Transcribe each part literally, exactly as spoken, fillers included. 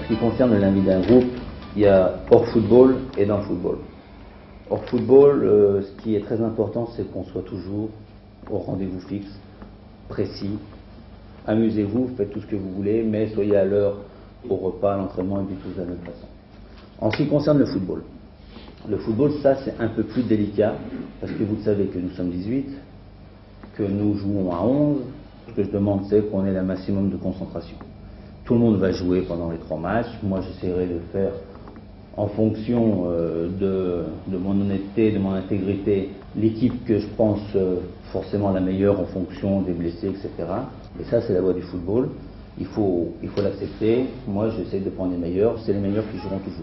qui concerne la vie d'un groupe, il y a hors football et dans le football. Hors football, euh, ce qui est très important, c'est qu'on soit toujours au rendez-vous fixe, précis. Amusez-vous, faites tout ce que vous voulez, mais soyez à l'heure au repas, à l'entraînement et puis tout de la même façon. En ce qui concerne le football, le football, ça c'est un peu plus délicat, parce que vous le savez que nous sommes dix-huit, que nous jouons à onze, ce que je demande c'est qu'on ait un maximum de concentration. Tout le monde va jouer pendant les trois matchs, moi j'essaierai de faire en fonction euh, de, de mon honnêteté, de mon intégrité, l'équipe que je pense euh, forcément la meilleure en fonction des blessés, et cetera. Et ça c'est la loi du football. Il faut, il faut l'accepter. Moi, j'essaie de prendre les meilleurs. C'est les meilleurs qui joueront toujours.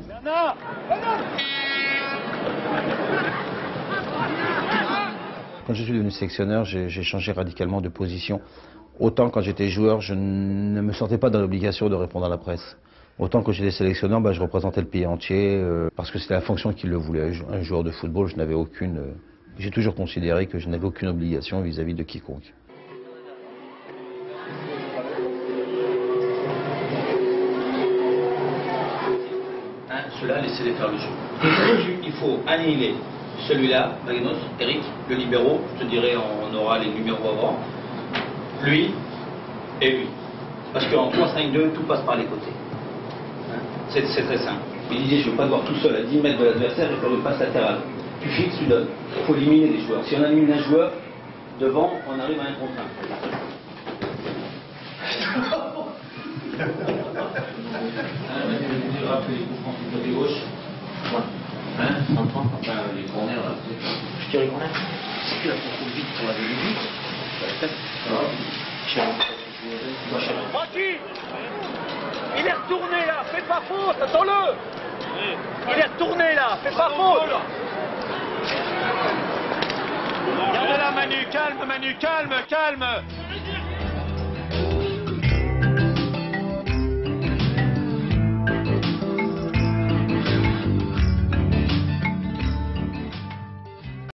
Quand je suis devenu sélectionneur, j'ai changé radicalement de position. Autant quand j'étais joueur, je ne me sentais pas dans l'obligation de répondre à la presse. Autant quand j'étais sélectionneur, bah, je représentais le pays entier euh, parce que c'était la fonction qui le voulait. Un joueur de football, je n'avais aucune. Euh, j'ai toujours considéré que je n'avais aucune obligation vis-à-vis de quiconque. Ceux-là, laissez-les faire le jeu. Il faut annihiler celui-là, Magenos, Eric, le libéraux, je te dirais, on aura les numéros avant, lui et lui. Parce qu'en trois cinq deux, tout passe par les côtés. Hein, c'est très simple. Il disait, je ne veux pas te voir tout seul à dix mètres de l'adversaire et faire une passe latérale. Tu fixes, tu donnes. Il faut éliminer les joueurs. Si on élimine un joueur, devant, on arrive à un contre un. Rappelez les coups francs du côté gauche. Hein, cent trente, enfin les corners là. Je tire les corners. Si tu la fais trop vite pour la demi, Francky, il est retourné là, fais pas faute, attends-le. Il est retourné là, fais pas faute. Garde la Manu, calme Manu, calme, calme.